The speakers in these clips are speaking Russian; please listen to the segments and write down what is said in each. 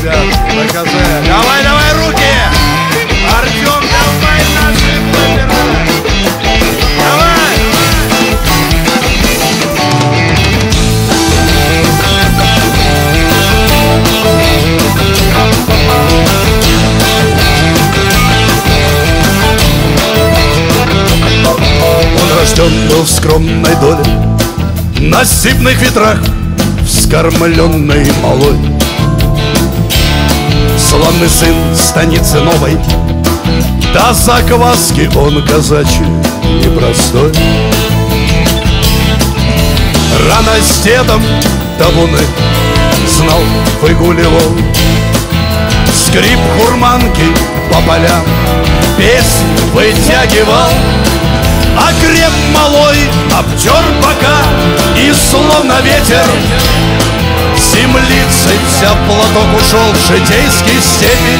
десятки, доказать. Давай, давай руки! Артем, давай наши номера! Давай! Он рожден был в скромной доле, на степных ветрах, вскормленный малой. Славный сын станицы новой, до закваски он казачий непростой. Рано с дедом табуны знал, выгуливал, скрип хурманки по полям песнь вытягивал. А креп малой обтер бока, и словно ветер землицей вся в платок ушел в житейские степи.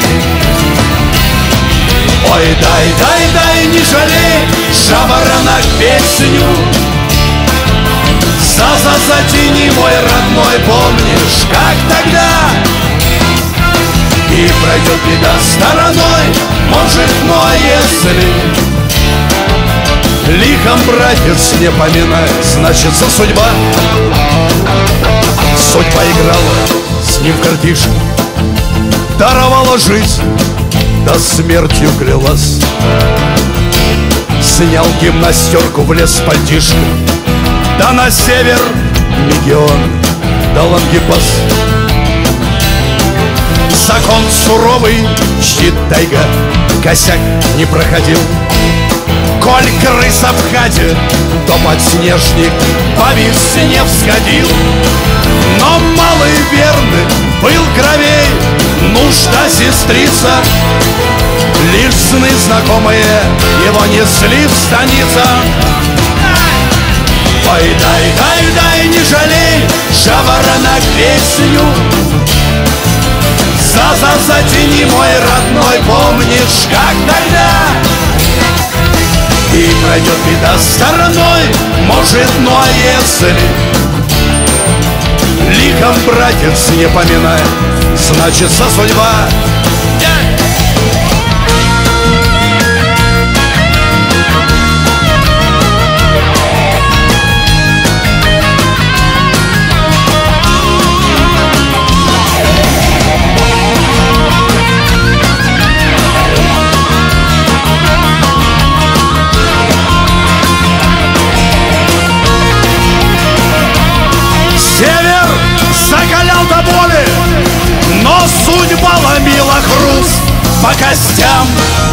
Ой, дай, дай, дай, не жалей, жаворонок, песню. Затяни, мой родной, помнишь, как тогда? И пройдет беда стороной, может, но если лихом братец не поминает, значится судьба. Судьба играла с ним в картишки, даровала жизнь, да смертью клялась. Снял гимнастерку, влез в пальтишко, да на север мегион, да лангепас. Закон суровый, щит тайга, косяк не проходил. Коль крыса в хате, то подснежник по весне всходил. Но малый верный был кровей, нужда сестрица. Лишь сны знакомые его несли в станица. Ой, дай, дай, дай, не жалей, жаворонок, песню. Затяни, мой родной, помнишь, как тогда? И пройдет беда стороной, может, ну а если лихом братец не поминает, значится судьба. Север закалял до боли, но судьба ломила хруст по костям.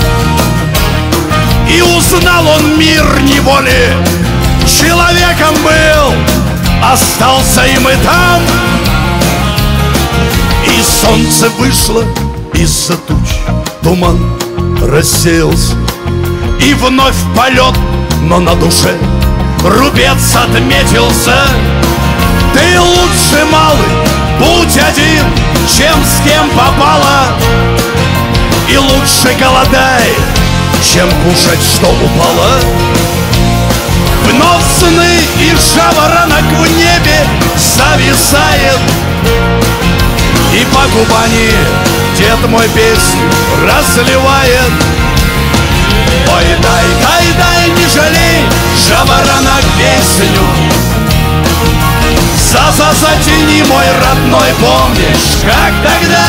И узнал он мир неволи, человеком был, остался им и там. И солнце вышло из-за туч, туман рассеялся, И вновь полет, но на душе рубец отметился. Ты лучше, малый, будь один, чем с кем попало. И лучше голодай, чем кушать, что упало. вновь сны и жаворонок в небе зависает. И по Кубани дед мой песню разливает. Ой, дай, дай, дай, не жалей, жаворонок, песню. Затяни, мой родной, помнишь, как тогда?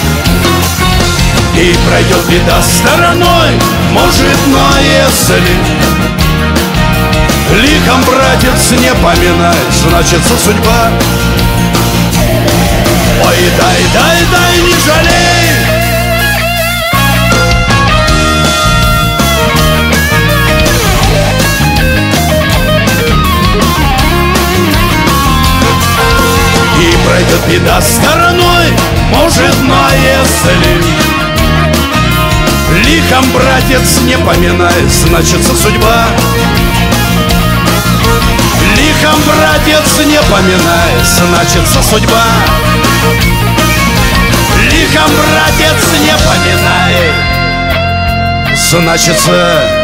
И пройдет беда стороной, может, но если лихом братец не поминает, значится судьба. Ой, дай, дай, дай, не жалей. И пройдет беда стороной, может, но если лихом братец не поминает, значится судьба. Лихом братец не поминает, значится судьба. Лихом братец не поминает, значится